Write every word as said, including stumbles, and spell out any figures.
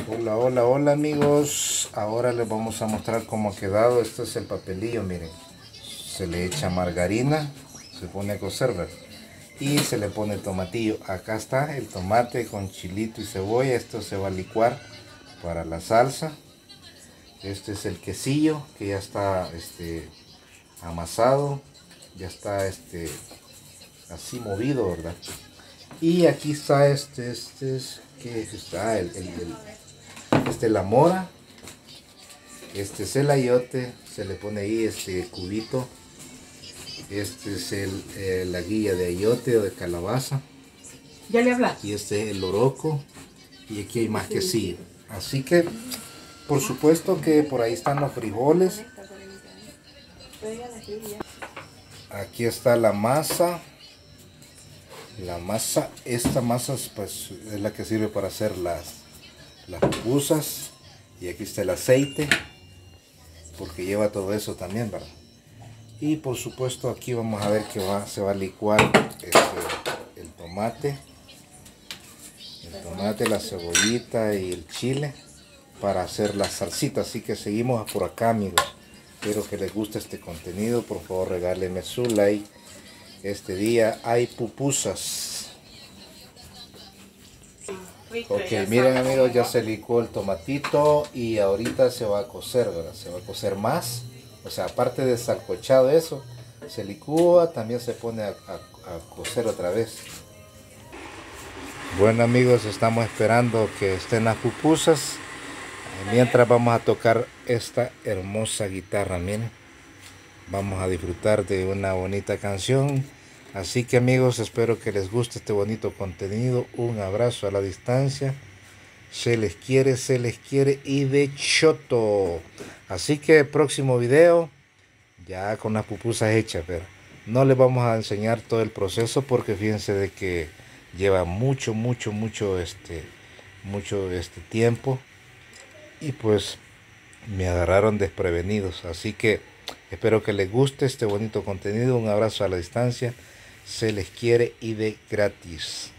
Hola, hola, hola amigos. Ahora les vamos a mostrar cómo ha quedado. Este es el papelillo, miren. Se le echa margarina, se pone a cocer, ¿verdad? Y se le pone el tomatillo. Acá está el tomate con chilito y cebolla. Esto se va a licuar para la salsa. Este es el quesillo que ya está este, amasado. Ya está este, así movido, ¿verdad? Y aquí está este, este es, ¿qué está? El, el, el este la mora, este es el ayote, se le pone ahí este cubito, este es el, eh, la guilla de ayote o de calabaza, ¿ya le hablas? y este es el loroco, y aquí hay más quesillo. Así que por supuesto que por ahí están los frijoles, aquí está la masa. La masa, esta masa pues, es la que sirve para hacer las, las pupusas. Y aquí está el aceite, porque lleva todo eso también, ¿verdad? Y por supuesto aquí vamos a ver que va, se va a licuar este, el tomate, el tomate, la cebollita y el chile para hacer la salsita. Así que seguimos por acá, amigos. Espero que les guste este contenido. Por favor, regálenme su like. Este día hay pupusas. Ok, miren amigos, ya se licuó el tomatito y ahorita se va a cocer, ¿verdad? Se va a cocer más. O sea, aparte de salcochado eso, se licúa, también se pone a, a, a cocer otra vez. Bueno amigos, estamos esperando que estén las pupusas. Mientras vamos a tocar esta hermosa guitarra, miren. Vamos a disfrutar de una bonita canción. Así que amigos, espero que les guste este bonito contenido. Un abrazo a la distancia. Se les quiere, se les quiere y de choto. Así que próximo video, ya con las pupusas hechas, pero no les vamos a enseñar todo el proceso porque fíjense de que lleva mucho, mucho, mucho, este, mucho este tiempo. Y pues me agarraron desprevenidos. Así que espero que les guste este bonito contenido. Un abrazo a la distancia. Se les quiere y de gratis.